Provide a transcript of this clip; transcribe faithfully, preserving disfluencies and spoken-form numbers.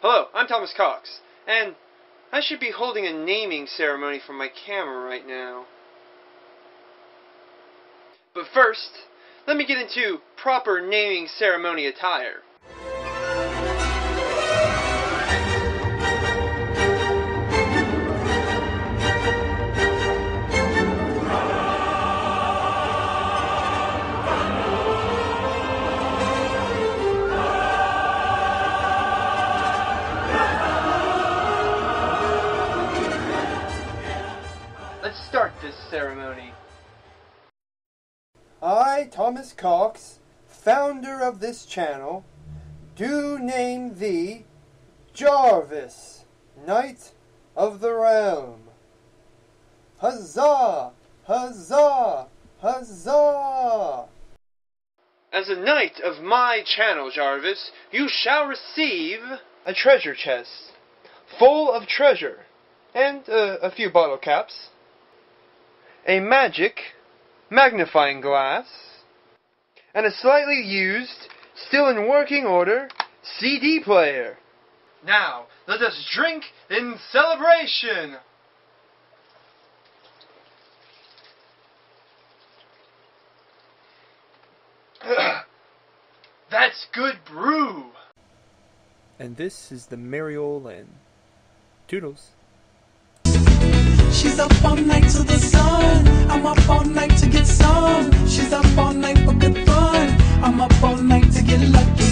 Hello, I'm Thomas Cox, and I should be holding a naming ceremony for my camera right now. But first, let me get into proper naming ceremony attire. Let's start this ceremony. I, Thomas Cox, founder of this channel, do name thee Jarvis, Knight of the Realm. Huzzah! Huzzah! Huzzah! As a knight of my channel, Jarvis, you shall receive a treasure chest full of treasure and uh, a few bottle caps, a magic magnifying glass, and a slightly used, still in working order, C D player. Now, let us drink in celebration! That's good brew! And this is the Merry Ol' Inn. Toodles. She's up all night to the sun. I'm up all night to get some. She's up all night for good fun. I'm up all night to get lucky.